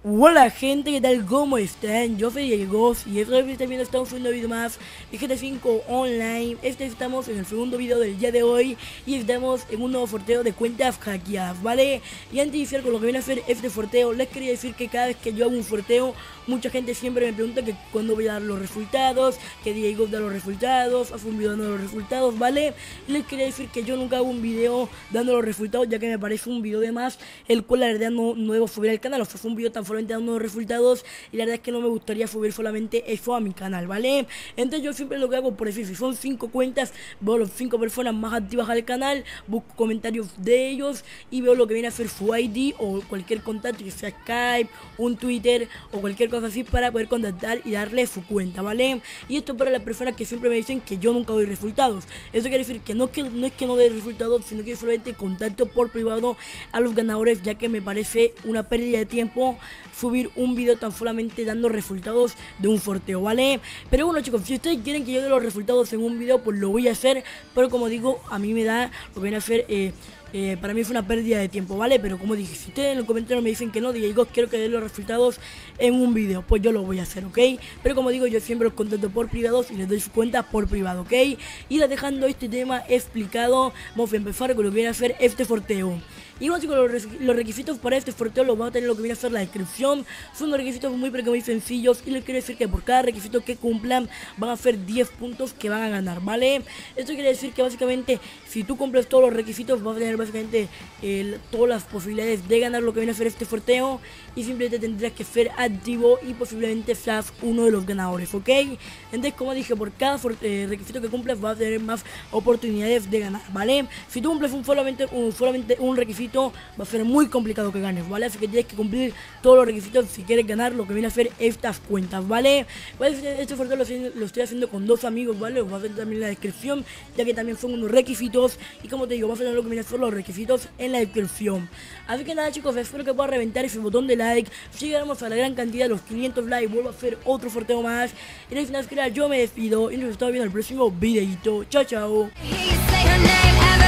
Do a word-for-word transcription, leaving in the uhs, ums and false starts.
Hola gente, ¿qué tal? ¿Cómo están? Yo soy Diego y esta vez también estamos en un video más de G T A cinco Online. Este estamos en el segundo video del día de hoy y estamos en un nuevo sorteo de cuentas hackeadas, ¿vale? Y antes de iniciar con lo que viene a hacer este sorteo, les quería decir que cada vez que yo hago un sorteo, mucha gente siempre me pregunta que cuándo voy a dar los resultados, que Diego da los resultados, hace un video dando los resultados, ¿vale? Y les quería decir que yo nunca hago un video dando los resultados, ya que me parece un video de más, el cual la verdad no, no debo subir al canal. O sea, fue un video tan solamente dando los resultados y la verdad es que no me gustaría subir solamente eso a mi canal, ¿vale? Entonces yo siempre lo que hago, por decir, si son cinco cuentas, veo las cinco personas más activas al canal, busco comentarios de ellos y veo lo que viene a ser su I D o cualquier contacto, que sea Skype, un Twitter o cualquier cosa así, para poder contactar y darle su cuenta, ¿vale? Y esto para las personas que siempre me dicen que yo nunca doy resultados. Eso quiere decir que no, que no es que no doy resultados, sino que solamente contacto por privado a los ganadores, ya que me parece una pérdida de tiempo subir un video tan solamente dando resultados de un sorteo, ¿vale? Pero bueno, chicos, si ustedes quieren que yo dé los resultados en un video, pues lo voy a hacer. Pero como digo, a mí me da lo que viene a hacer... Eh, Eh, para mí fue una pérdida de tiempo, ¿vale? Pero como dije, si ustedes en los comentarios me dicen que no, digo, quiero que den los resultados en un vídeo, pues yo lo voy a hacer, ¿ok? Pero como digo, yo siempre los contacto por privados y les doy su cuenta por privado, ¿ok? Y ya dejando este tema explicado, vamos a empezar con lo que viene a hacer este sorteo. Y bueno, chicos, los, los requisitos para este sorteo los vamos a tener lo que viene a ser la descripción. Son unos requisitos muy pero que muy sencillos, y les quiero decir que por cada requisito que cumplan van a ser diez puntos que van a ganar, ¿vale? Esto quiere decir que básicamente si tú cumples todos los requisitos vas a tener básicamente el, todas las posibilidades de ganar lo que viene a ser este sorteo, y simplemente tendrás que ser activo y posiblemente seas uno de los ganadores, ¿ok? Entonces, como dije, por cada eh, requisito que cumplas vas a tener más oportunidades de ganar, ¿vale? Si tú cumples un solamente, un, solamente un requisito, va a ser muy complicado que ganes, ¿vale? Así que tienes que cumplir todos los requisitos si quieres ganar lo que viene a ser estas cuentas, ¿vale? Pues este sorteo lo, lo estoy haciendo con dos amigos, ¿vale? Os voy a hacer también la descripción, ya que también son unos requisitos, y como te digo, vas a tener lo que viene a ser los requisitos en la descripción. Así que nada, chicos, espero que puedan reventar ese botón de like. Si llegamos a la gran cantidad de los quinientos likes, vuelvo a hacer otro sorteo más. Y al final, yo me despido y nos estamos viendo en el próximo videito. Chao, chao.